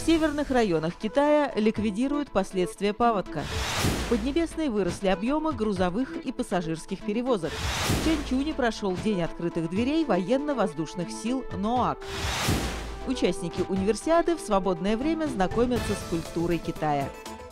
В северных районах Китая ликвидируют последствия паводка. В Поднебесной выросли объемы грузовых и пассажирских перевозок. В Чанчуне прошел День открытых дверей военно-воздушных сил НОАК. Участники универсиады в свободное время знакомятся с культурой Китая.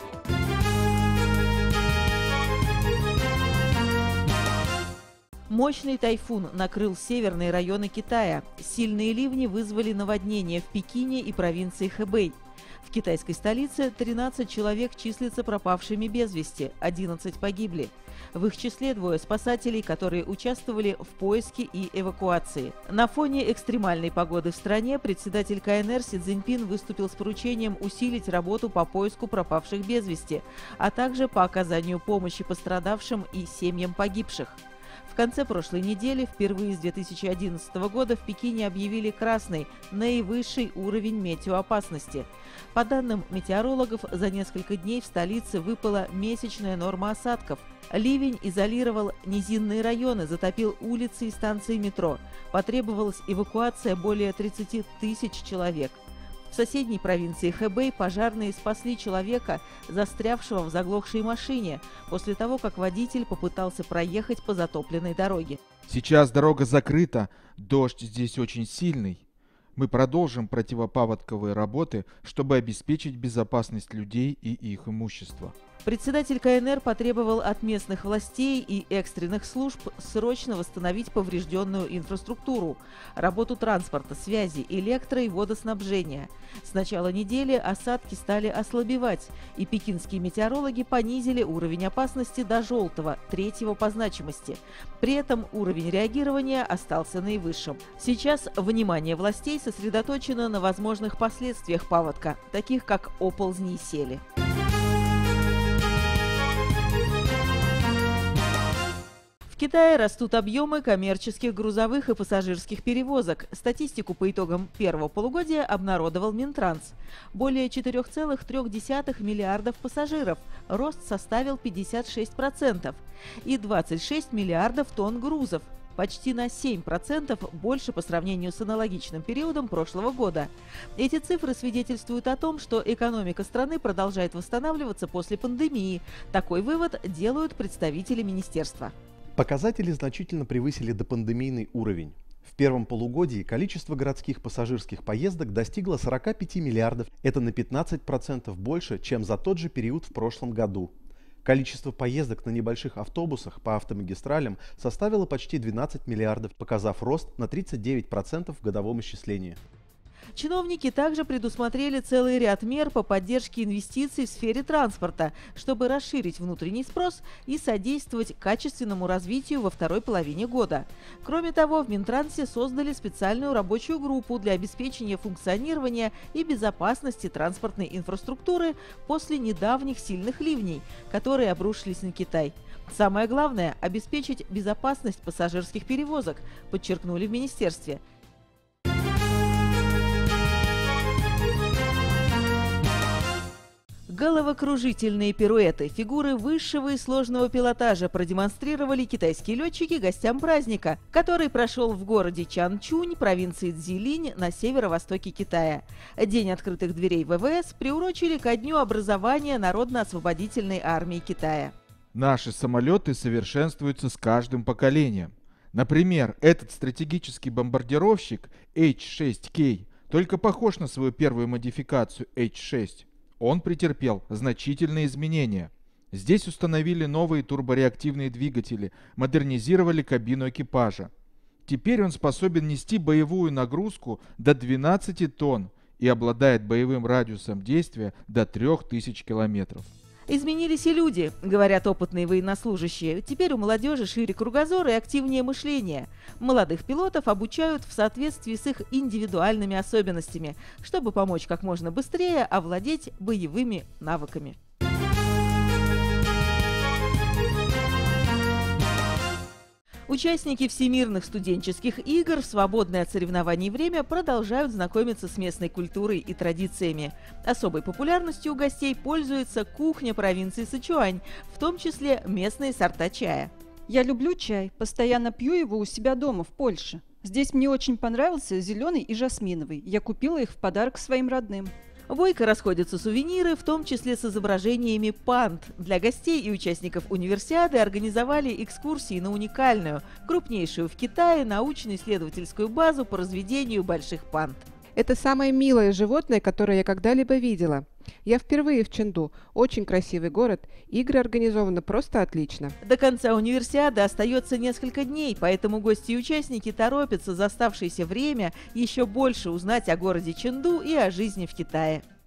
Мощный тайфун накрыл северные районы Китая. Сильные ливни вызвали наводнения в Пекине и провинции Хэбэй. В китайской столице 13 человек числятся пропавшими без вести, 11 погибли. В их числе двое спасателей, которые участвовали в поиске и эвакуации. На фоне экстремальной погоды в стране председатель КНР Си Цзиньпин выступил с поручением усилить работу по поиску пропавших без вести, а также по оказанию помощи пострадавшим и семьям погибших. В конце прошлой недели, впервые с 2011 года, в Пекине объявили красный, наивысший уровень метеоопасности. По данным метеорологов, за несколько дней в столице выпала месячная норма осадков. Ливень изолировал низинные районы, затопил улицы и станции метро. Потребовалась эвакуация более 30 тысяч человек. В соседней провинции Хэбэй пожарные спасли человека, застрявшего в заглохшей машине, после того, как водитель попытался проехать по затопленной дороге. Сейчас дорога закрыта, дождь здесь очень сильный. Мы продолжим противопаводковые работы, чтобы обеспечить безопасность людей и их имущества. Председатель КНР потребовал от местных властей и экстренных служб срочно восстановить поврежденную инфраструктуру, работу транспорта, связи, электро- и водоснабжения. С начала недели осадки стали ослабевать, и пекинские метеорологи понизили уровень опасности до желтого, третьего по значимости. При этом уровень реагирования остался наивысшим. Сейчас внимание властей сосредоточено на возможных последствиях паводка, таких как оползни и сели. В Китае растут объемы коммерческих грузовых и пассажирских перевозок. Статистику по итогам первого полугодия обнародовал Минтранс. Более 4,3 миллиардов пассажиров, рост составил 56%, и 26 миллиардов тонн грузов, почти на 7% больше по сравнению с аналогичным периодом прошлого года. Эти цифры свидетельствуют о том, что экономика страны продолжает восстанавливаться после пандемии. Такой вывод делают представители министерства. Показатели значительно превысили допандемийный уровень. В первом полугодии количество городских пассажирских поездок достигло 45 миллиардов. Это на 15% больше, чем за тот же период в прошлом году. Количество поездок на небольших автобусах по автомагистралям составило почти 12 миллиардов, показав рост на 39% в годовом исчислении. Чиновники также предусмотрели целый ряд мер по поддержке инвестиций в сфере транспорта, чтобы расширить внутренний спрос и содействовать качественному развитию во второй половине года. Кроме того, в Минтрансе создали специальную рабочую группу для обеспечения функционирования и безопасности транспортной инфраструктуры после недавних сильных ливней, которые обрушились на Китай. Самое главное – обеспечить безопасность пассажирских перевозок, подчеркнули в министерстве. Головокружительные пируэты, фигуры высшего и сложного пилотажа продемонстрировали китайские летчики гостям праздника, который прошел в городе Чанчунь, провинции Цзилинь на северо-востоке Китая. День открытых дверей ВВС приурочили ко дню образования Народно-освободительной армии Китая. Наши самолеты совершенствуются с каждым поколением. Например, этот стратегический бомбардировщик H-6K только похож на свою первую модификацию H-6. Он претерпел значительные изменения. Здесь установили новые турбореактивные двигатели, модернизировали кабину экипажа. Теперь он способен нести боевую нагрузку до 12 тонн и обладает боевым радиусом действия до 3000 километров. Изменились и люди, говорят опытные военнослужащие. Теперь у молодежи шире кругозор и активнее мышление. Молодых пилотов обучают в соответствии с их индивидуальными особенностями, чтобы помочь как можно быстрее овладеть боевыми навыками. Участники всемирных студенческих игр в свободное от соревнований время продолжают знакомиться с местной культурой и традициями. Особой популярностью у гостей пользуется кухня провинции Сычуань, в том числе местные сорта чая. Я люблю чай, постоянно пью его у себя дома в Польше. Здесь мне очень понравился зеленый и жасминовый. Я купила их в подарок своим родным. Бойко расходятся сувениры, в том числе с изображениями панд. Для гостей и участников универсиады организовали экскурсии на уникальную, крупнейшую в Китае научно-исследовательскую базу по разведению больших панд. Это самое милое животное, которое я когда-либо видела. Я впервые в Чэнду. Очень красивый город. Игры организованы просто отлично. До конца универсиады остается несколько дней, поэтому гости и участники торопятся за оставшееся время еще больше узнать о городе Чэнду и о жизни в Китае.